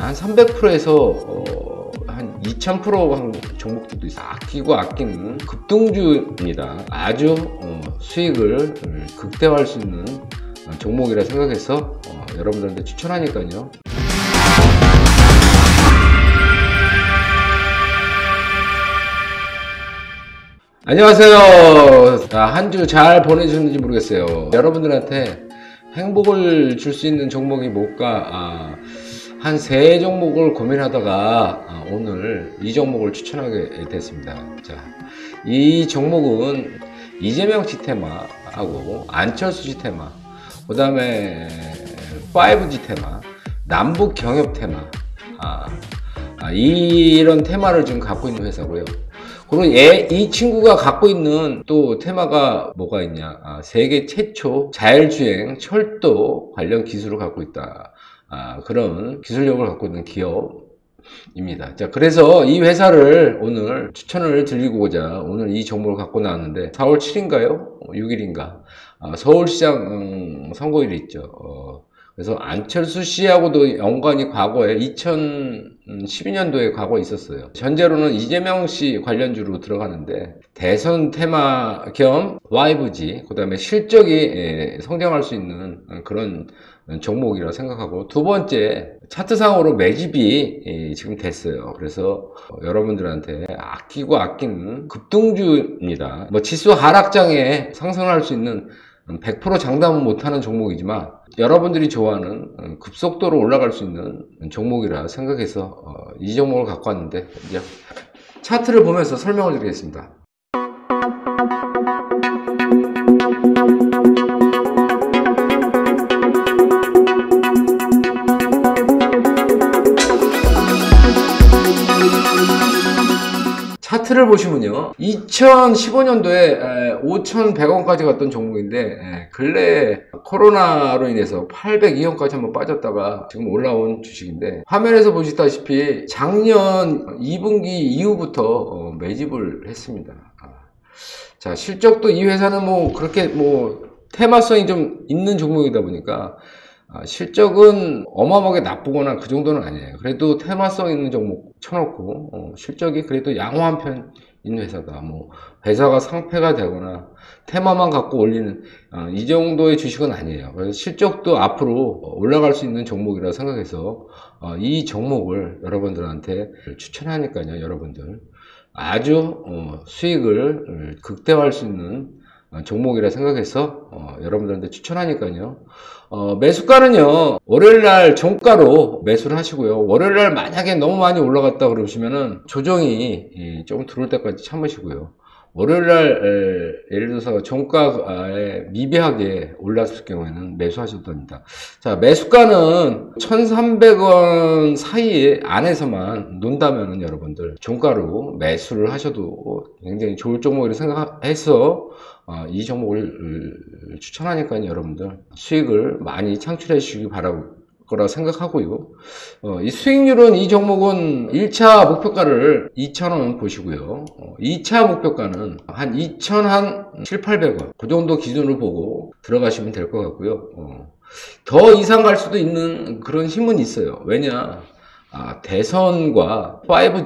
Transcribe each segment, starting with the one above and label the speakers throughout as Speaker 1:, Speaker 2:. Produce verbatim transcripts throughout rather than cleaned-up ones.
Speaker 1: 한 삼백 퍼센트에서 어, 한 이천 퍼센트 한 종목들도 있어요. 아끼고 아끼는 급등주입니다. 아주 어, 수익을 극대화할 수 있는 종목이라 생각해서 어, 여러분들한테 추천하니까요. 안녕하세요. 한 주 잘 보내주셨는지 모르겠어요. 여러분들한테 행복을 줄 수 있는 종목이 뭘까? 아, 한 세 종목을 고민하다가 아, 오늘 이 종목을 추천하게 됐습니다. 자, 이 종목은 이재명 지 테마하고 안철수 지 테마, 그 다음에 파이브지 테마, 남북 경협 테마, 아, 아, 이런 테마를 지금 갖고 있는 회사고요. 그리고 얘, 이 친구가 갖고 있는 또 테마가 뭐가 있냐. 아, 세계 최초 자율주행 철도 관련 기술을 갖고 있다. 아, 그런 기술력을 갖고 있는 기업입니다. 자, 그래서 이 회사를 오늘 추천을 드리고자 오늘 이 정보를 갖고 나왔는데 사월 칠일인가요? 육일인가? 아, 서울시장 음, 선거일이 있죠. 어, 그래서 안철수 씨하고도 연관이 과거에 이천십이 년도에 과거에 있었어요. 현재로는 이재명 씨 관련주로 들어가는데 대선 테마 겸 파이브지, 그 다음에 실적이 성장할 수 있는 그런 종목이라고 생각하고, 두 번째 차트상으로 매집이 지금 됐어요. 그래서 여러분들한테 아끼고 아끼는 급등주입니다. 뭐 지수 하락장에 상승할 수 있는 백 퍼센트 장담은 못하는 종목이지만 여러분들이 좋아하는 급속도로 올라갈 수 있는 종목이라 생각해서 이 종목을 갖고 왔는데, 이제 차트를 보면서 설명을 드리겠습니다. 차트를 보시면요, 이천십오 년도에 오천백 원까지 갔던 종목인데 근래 코로나로 인해서 팔백이 원까지 한번 빠졌다가 지금 올라온 주식인데, 화면에서 보시다시피 작년 이 분기 이후부터 매집을 했습니다. 자, 실적도 이 회사는 뭐 그렇게 뭐 테마성이 좀 있는 종목이다 보니까 아, 실적은 어마어마하게 나쁘거나 그 정도는 아니에요. 그래도 테마성 있는 종목 쳐놓고 어, 실적이 그래도 양호한 편 있는 회사다. 뭐 회사가 상폐가 되거나 테마만 갖고 올리는 어, 이 정도의 주식은 아니에요. 그래서 실적도 앞으로 올라갈 수 있는 종목이라고 생각해서 어, 이 종목을 여러분들한테 추천하니까요. 여러분들 아주 어, 수익을 극대화할 수 있는 종목이라 생각해서 어, 여러분들한테 추천하니까요. 어, 매수가는요, 월요일날 종가로 매수를 하시고요. 월요일날 만약에 너무 많이 올라갔다 그러시면은 조정이 예, 조금 들어올 때까지 참으시고요. 월요일날 예를 들어서 종가에 미비하게 올랐을 경우에는 매수하셔도 됩니다. 자, 매수가는 천삼백 원 사이 안에서만 논다면은 여러분들 종가로 매수를 하셔도 굉장히 좋을 종목이라고 생각해서 어, 이 종목을 추천하니까 여러분들 수익을 많이 창출해 주시기 바라고 거라 생각하고요. 어, 이 수익률은 이 종목은 일 차 목표가를 이천 원 보시고요. 어, 이 차 목표가는 한 이천칠백, 팔백 원 그 정도 기준으로 보고 들어가시면 될 것 같고요. 어, 더 이상 갈 수도 있는 그런 힘은 있어요. 왜냐, 아, 대선과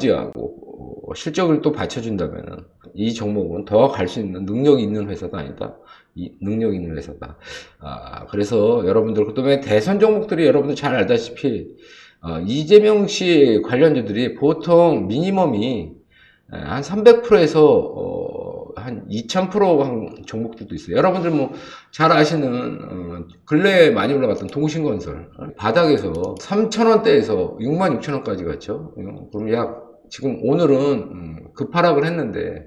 Speaker 1: 파이브지하고 어, 실적을 또 받쳐준다면 이 종목은 더 갈 수 있는 능력이 있는 회사가 아니다. 이 능력 있는 회사다. 아, 그래서 여러분들, 그 다음에 대선 종목들이 여러분들 잘 알다시피 어, 이재명 씨 관련주들이 보통 미니멈이 한 삼백 퍼센트에서 어, 한 이천 퍼센트 한 종목들도 있어요. 여러분들 뭐 잘 아시는 어, 근래에 많이 올라갔던 동신건설 바닥에서 삼천 원대에서 육만 육천 원까지 갔죠. 그럼 약 지금 오늘은 음, 급하락을 했는데,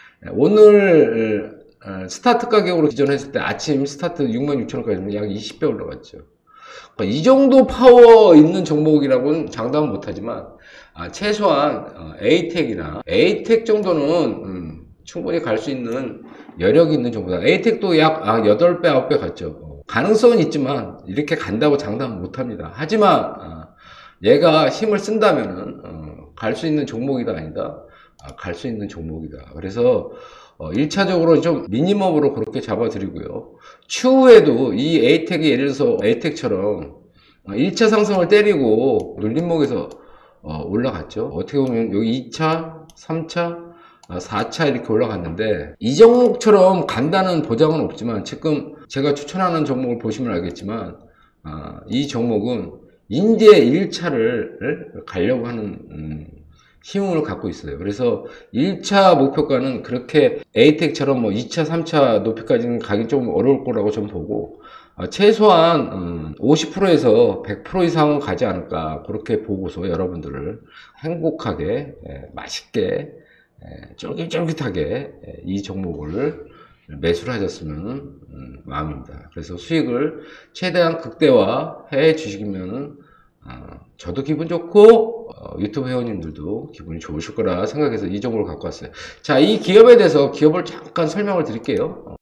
Speaker 1: 오늘 스타트 가격으로 기존했을 때 아침 스타트 육만 육천 원까지 약 이십 배 올라갔죠. 그러니까 이 정도 파워 있는 종목이라고는 장담은 못하지만 아, 최소한 에이텍이나 에이텍 정도는 음, 충분히 갈 수 있는 여력이 있는 정도다. 에이텍도 약 아, 여덟 배, 아홉 배 갔죠. 가능성은 있지만 이렇게 간다고 장담은 못합니다. 하지만 아, 얘가 힘을 쓴다면은 어, 갈 수 있는 종목이다 아니다. 아, 갈 수 있는 종목이다. 그래서 어, 일 차적으로 좀 미니멈으로 그렇게 잡아드리고요. 추후에도 이 에이텍이 예를 들어서 에이텍처럼 일 차 상승을 때리고 눌림목에서 어, 올라갔죠. 어떻게 보면 여기 이 차, 삼 차, 사 차 이렇게 올라갔는데 이 종목처럼 간다는 보장은 없지만 지금 제가 추천하는 종목을 보시면 알겠지만 아, 이 종목은 이제 일 차를 가려고 하는 음, 힘을 갖고 있어요. 그래서 일 차 목표가는 그렇게 에이텍처럼 뭐 이 차, 삼 차 높이까지는 가기 좀 어려울 거라고 좀 보고 아, 최소한 음, 오십 퍼센트에서 백 퍼센트 이상은 가지 않을까 그렇게 보고서 여러분들을 행복하게 예, 맛있게 예, 쫄깃쫄깃하게 예, 이 종목을 매수를 하셨으면 음, 마음입니다. 그래서 수익을 최대한 극대화해 주시면 어, 저도 기분 좋고 어, 유튜브 회원님들도 기분이 좋으실 거라 생각해서 이 종목을 갖고 왔어요. 자, 이 기업에 대해서 기업을 잠깐 설명을 드릴게요.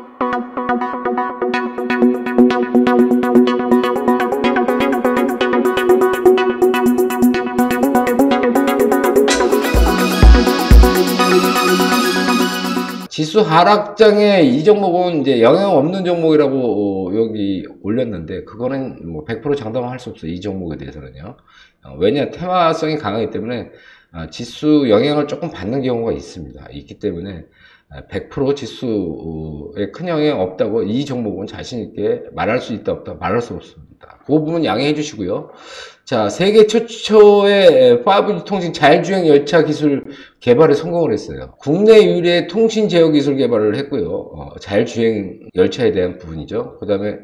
Speaker 1: 지수 하락장에 이 종목은 이제 영향 없는 종목이라고 어, 여기 올렸는데 그거는 뭐 백 퍼센트 장담할 수 없어요. 이 종목에 대해서는요. 어, 왜냐 테마성이 강하기 때문에 어, 지수 영향을 조금 받는 경우가 있습니다. 있기 때문에 백 퍼센트 지수에 큰 영향 없다고 이 종목은 자신 있게 말할 수 있다 없다 말할 수 없습니다. 그 부분 양해해 주시고요. 자, 세계 최초의 파이브 지 통신 자율주행 열차 기술 개발에 성공을 했어요. 국내 유일의 통신 제어 기술 개발을 했고요. 어, 자율주행 열차에 대한 부분이죠. 그 다음에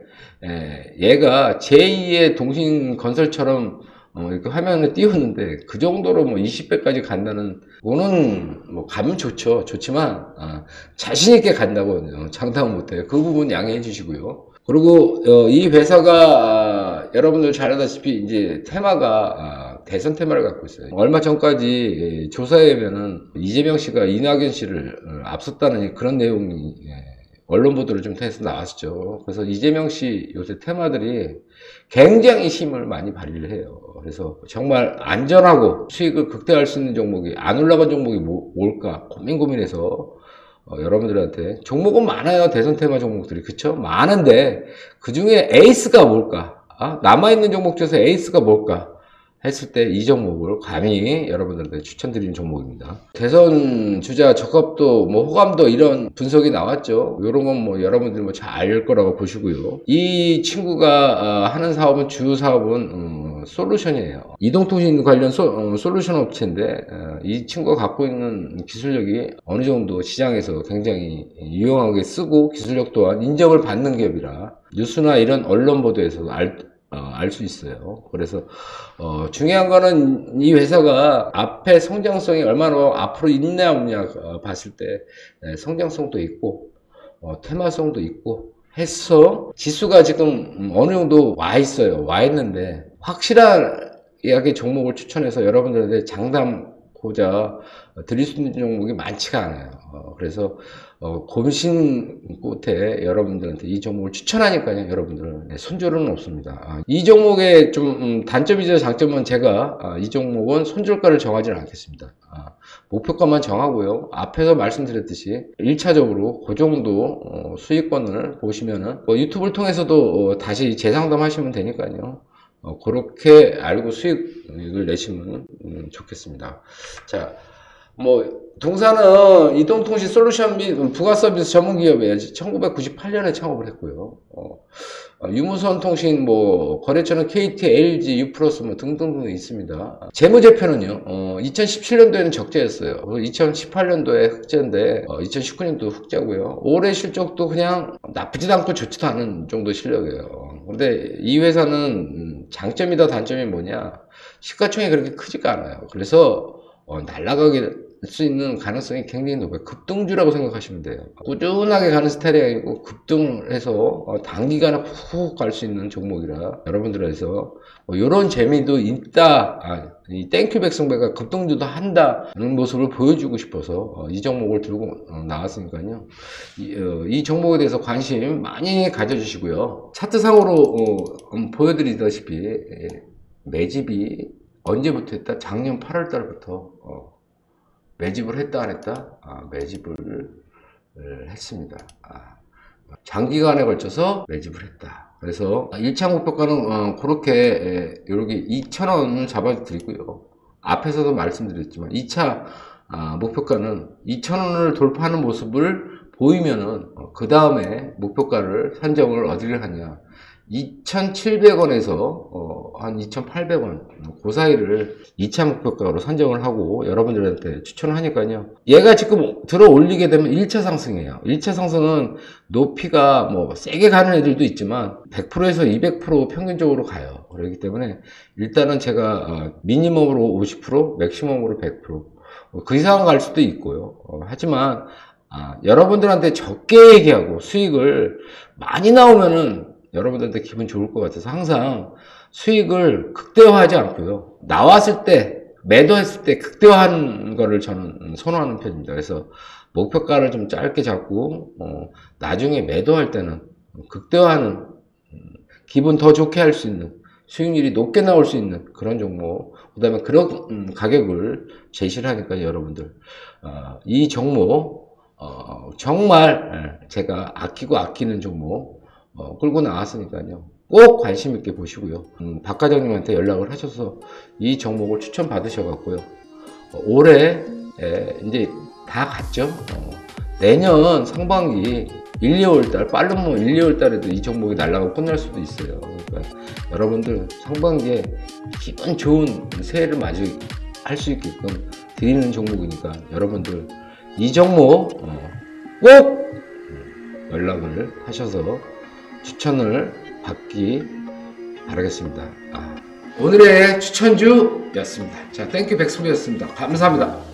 Speaker 1: 얘가 제이의 통신 건설처럼 어, 이렇게 화면에 띄웠는데 그 정도로 뭐 이십 배까지 간다는 그거는 뭐 가면 좋죠. 좋지만 어, 자신 있게 간다고 어, 장담은 못해요. 그 부분 양해해 주시고요. 그리고 어, 이 회사가 아, 여러분들 잘 알다시피 이제 테마가 아, 대선 테마를 갖고 있어요. 얼마 전까지 예, 조사에 보면은 이재명 씨가 이낙연 씨를 어, 앞섰다는 그런 내용이 예, 언론 보도를 좀 통해서 나왔죠. 그래서 이재명 씨 요새 테마들이 굉장히 힘을 많이 발휘를 해요. 그래서 정말 안전하고 수익을 극대화할 수 있는 종목이 안 올라간 종목이 뭐, 뭘까 고민 고민해서 어, 여러분들한테 종목은 많아요. 대선 테마 종목들이 그쵸? 많은데 그 중에 에이스가 뭘까? 아? 남아있는 종목 중에서 에이스가 뭘까? 했을 때 이 종목을 감히 여러분들한테 추천드리는 종목입니다. 대선 주자 적합도 뭐 호감도 이런 분석이 나왔죠. 이런 건 뭐 여러분들이 뭐 잘 알 거라고 보시고요. 이 친구가 어, 하는 사업은 주 사업은 어, 솔루션이에요. 이동통신 관련 소, 어, 솔루션 업체인데 어, 이 친구가 갖고 있는 기술력이 어느 정도 시장에서 굉장히 유용하게 쓰고 기술력 또한 인정을 받는 기업이라 뉴스나 이런 언론 보도에서도 알 어, 알 수 있어요. 그래서 어, 중요한 거는 이 회사가 앞에 성장성이 얼마나 앞으로 있냐 없냐 어, 봤을 때 네, 성장성도 있고 어, 테마성도 있고 해서 지수가 지금 어느 정도 와 있어요. 와 있는데 확실하게 종목을 추천해서 여러분들한테 장담고자 드릴 수 있는 종목이 많지가 않아요. 어, 그래서 어, 고심 끝에 여러분들한테 이 종목을 추천하니까요. 여러분들은 손절은 없습니다. 아, 이 종목의 좀 음, 단점이자 장점은 제가 아, 이 종목은 손절가를 정하지는 않겠습니다. 아, 목표가만 정하고요. 앞에서 말씀드렸듯이 일 차적으로 그 정도 어, 수익권을 보시면은 뭐 유튜브를 통해서도 어, 다시 재상담 하시면 되니까요. 어, 그렇게 알고 수익을 내시면 음, 좋겠습니다. 자, 뭐 동사는 이동통신 솔루션 및 부가서비스 전문기업이에요. 천구백구십팔 년에 창업을 했고요. 어, 어, 유무선 통신 뭐 거래처는 케이티, 엘지, 유플러스 뭐 등등등 있습니다. 재무제표는요. 어, 이천십칠 년도에는 적자였어요. 이천십팔 년도에 흑자인데 어, 이천십구 년도 흑자고요. 올해 실적도 그냥 나쁘지도 않고 좋지도 않은 정도 실력이에요. 근데 이 회사는 장점이다 단점이 뭐냐? 시가총액이 그렇게 크지가 않아요. 그래서 어, 날아가게 수 있는 가능성이 굉장히 높아요. 급등주라고 생각하시면 돼요. 꾸준하게 가는 스타일이 아니고 급등을 해서 어, 단기간에 훅훅 갈 수 있는 종목이라 여러분들에서 뭐 이런 재미도 있다. 아, 이 땡큐 백승배가 급등주도 한다는 모습을 보여주고 싶어서 어, 이 종목을 들고 어, 나왔으니까요. 이, 어, 이 종목에 대해서 관심 많이 가져주시고요. 차트상으로 어, 음, 보여드리다시피 예, 매집이 언제부터 했다? 작년 팔월 달부터 어, 매집을 했다 안 했다? 아, 매집을 했습니다. 아, 장기간에 걸쳐서 매집을 했다. 그래서 일 차 목표가는 어, 그렇게 여기 이천 원 잡아드리고요. 앞에서도 말씀드렸지만 이 차 아, 목표가는 이천 원을 돌파하는 모습을 보이면은 어, 그 다음에 목표가를 산정을 어디를 하냐, 이천칠백 원에서 어, 한 이천팔백 원 그 사이를 이 차 목표가로 산정을 하고 여러분들한테 추천을 하니까요. 얘가 지금 들어 올리게 되면 일 차 상승이에요. 일 차 상승은 높이가 뭐 세게 가는 애들도 있지만 백 퍼센트에서 이백 퍼센트 평균적으로 가요. 그렇기 때문에 일단은 제가 어, 미니멈으로 오십 퍼센트, 맥시멈으로 백 퍼센트 그 이상 갈 수도 있고요. 어, 하지만 아, 여러분들한테 적게 얘기하고 수익을 많이 나오면은 여러분들한테 기분 좋을 것 같아서 항상 수익을 극대화하지 않고요. 나왔을 때, 매도했을 때 극대화하는 거를 저는 선호하는 편입니다. 그래서 목표가를 좀 짧게 잡고, 어, 나중에 매도할 때는 극대화하는, 기분 더 좋게 할 수 있는, 수익률이 높게 나올 수 있는 그런 종목, 그 다음에 그런 음, 가격을 제시를 하니까 여러분들, 어, 이 종목, 어, 정말 제가 아끼고 아끼는 종목, 어, 끌고 나왔으니까요. 꼭 관심 있게 보시고요. 음, 박 과장님한테 연락을 하셔서 이 종목을 추천 받으셔갖고요. 어, 올해 에, 이제 다 갔죠. 어, 내년 상반기 일, 이월 달, 빠르면 일, 이월 달에도 이 종목이 날아가고 끝날 수도 있어요. 그러니까 여러분들 상반기에 기분 좋은 새해를 맞이할 수 있게끔 드리는 종목이니까 여러분들 이 종목 어, 꼭 연락을 하셔서 추천을 받기 바라겠습니다. 아, 오늘의 추천주였습니다. 자, 땡큐 백수이었습니다. 감사합니다.